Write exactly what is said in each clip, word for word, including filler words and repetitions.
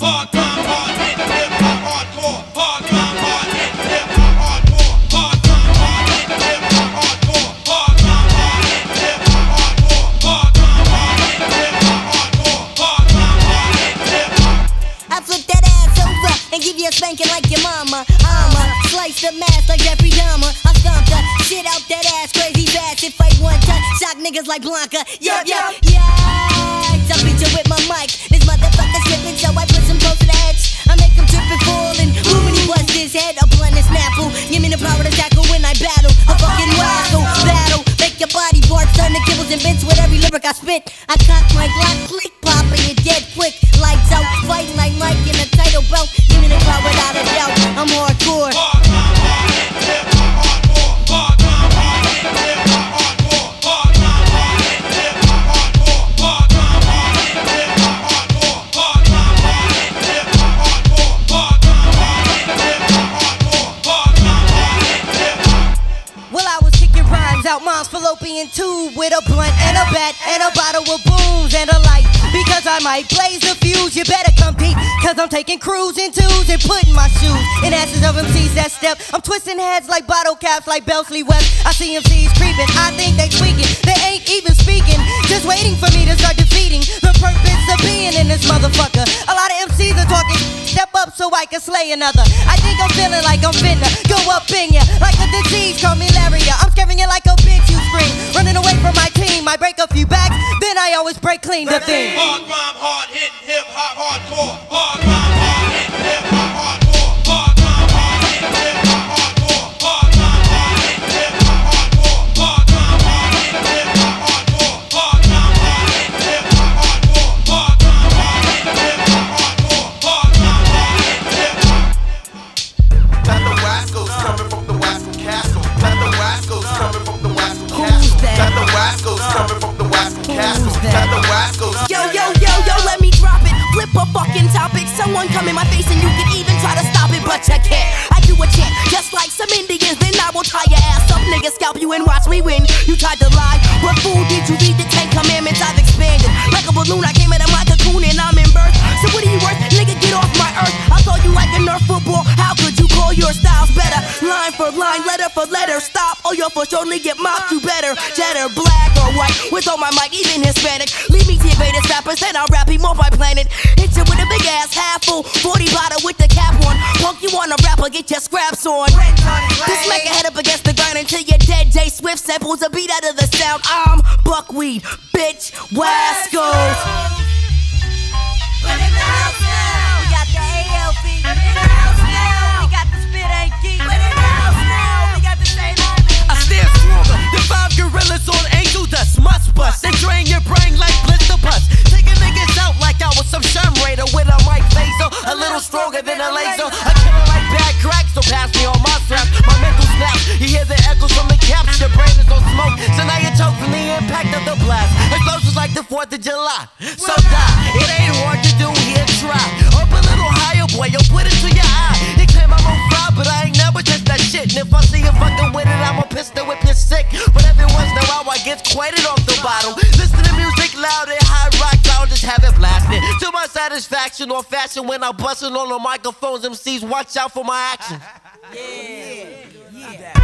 hard time, hard hit, hip hop, hardcore, hard time, hard hit, hip hop, hardcore, hard time, hard hit, hip hop, hardcore, hard time, hard hit, hip hop, hardcore, hard time, hard hit, hip hop, hardcore, hard time, hard hit, hip hop. I flip that ass over and give you a spanking like your mama. I'ma slice the mask like Jeffrey Dahmer. I stomp the shit out that ass crazy fast. If I one touch, shock niggas like Blanca. Yup, yup, yikes. I beat you with my mic. This motherfucker slipping, so I put some close to the edge. I make him trip and fall and move when he bust his head. A blunt and snapple. Give me the power to tackle when I battle. A fucking rascal battle. Make your body parts turn to kibbles and bits with every lyric I spit. I cock my Glock, click, pop, and you're dead quick. Lights out, fighting like Mike in a title belt. Give me the power without a doubt. I'm hardcore. Hard time, hard hit, hip hop, hardcore, hard time, hard hit, hip hop, hardcore, hard time, hard hit, hip hop, hardcore, hard time, hard hit, hip hop, hardcore, hard time, hard hit, hip hop, hardcore, hard time, hard hit, hip hop, hardcore, hard time, hard hit, hip hop. Well, I was kicking rhymes out mom's fallopian tube with a blunt and a bat and a bottle of booze and a light. Because I might blaze the fuse, you better come deep. Cause I'm taking cruising twos and putting my shoes in asses of M Cs that step. I'm twisting heads like bottle caps like Belsley West. I see M Cs creeping, I think they tweaking. They ain't even speaking, just waiting for me to start defeating the purpose of being in this motherfucker. A lot of M Cs are talking, step up so I can slay another. I think I'm feeling like I'm finna go up in ya like a disease, call me Laria. I'm scaring you like a bitch, you scream. Running away from my team, I break a few backs, then I always break clean the thing. Hard rhyme, hard hit, hip hop, hardcore, hard rhyme, hard hit, hip hop, hardcore, hard rhyme, hard hit, hip hop, hardcore, hard rhyme, hard hit, hip hop, hardcore, hard rhyme, hard hit, hip hop, hardcore, hard rhyme, hard hit, hip hop, hardcore, hard rhyme, hard hit, hip hop, hardcore, hard rhyme, hard hit, hip hop. Got the Wascals coming from the Wascal Castle. Got the Wascals coming from the Wascal Castle. Got the Wascals coming from the Wascal Castle. Got the Wascals. Yo, yo, yo, yo, let me drop it. Flip a fucking topic. Someone come in my face and you can even try to stop it, but you can't. I do a chant, just like some Indians. Then I will tie your ass up, nigga, scalp you and watch me win. You tried to lie, but fool, did you read the Ten Commandments? I've expanded like a balloon. I came out of my cocoon and I'm in birth. So what are you worth, nigga? Get off my earth. I thought you like a Nerf football. How could you call your styles better? Line for line, letter for letter. Stop, or you'll for sure get mocked. You better cheddar, black or white. With all my mic, even Hispanic. Leave me to your greatest rappers, then I'll rap him off my planet. Hit you with a big ass half full forty bottle with the cap on. Punk, you wanna rapper, get your scraps on. Just smack your head up against the ground until you're dead. J Swift samples a beat out of the sound. I'm Buckwheat, bitch, Wascals. Put in the house now. We got the A L P. Put in the house now. We got the Spit Ain't Geek. Put in the house now. We got the Saint Army. I stand stronger than five gorillas on angel dust. Must bust and drain your brain like blister bust. Taking niggas out like I was some shun raider with a mic laser, a little stronger than a laser. A killer like bad crack, so pass me on my straps. My mental snaps, you hear the echoes from the caps. Your brain is on smoke, so now you choke from the impact of the blast. Explosions like the fourth of July. So die, it ain't hard to do here, try. Up a little higher, boy, yo, put it to your eye. They claim I'm on fire, but I ain't never touched that shit. And if I see you fucking with it, I'ma pistol whip you sick. But every once in a while, I get quieted off the bottle. Listen to music loud and high rock, I'll just have it blasting. To my satisfaction or fashion when I'm busting on the microphones, M Cs, watch out for my action. Yeah, yeah.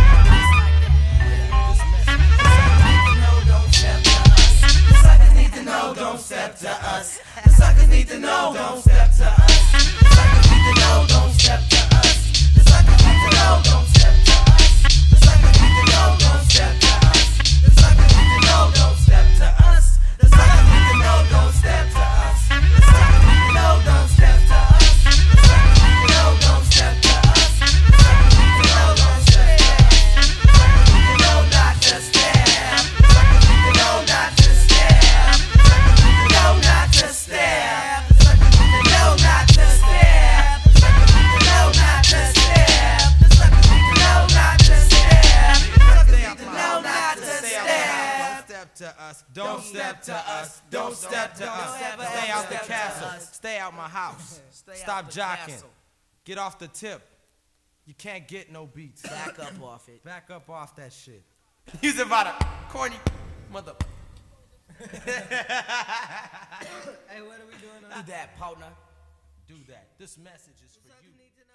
No, don't step to us. The suckers need to know, don't step to us. The suckers need to know, don't step to us. The suckers need to know, don't step to us. The suckers need to know, don't step to us. The suckers need to know, don't step to us. The suckers need to know, don't step to us. The suckers need to know, don't step to us. The suckers need to know, don't step to us. The suckers need to know, don't step to us. The suckers need to know not to stare. The suckers need to know not to stare. Know not to stare. The suckers need to know not to stare. The suckers need to know not to stare. The suckers need to know not to stare. The suckers need to know not to stare. Don't step to us. Don't step to us. Don't step to us. Stay out the castle. Stay out my house. Stop jocking. Get off the tip. You can't get no beats. Back up off it. Back up off that shit. He's about a corny mother. Hey, what are we doing on Do that, partner. do that. This message is for you.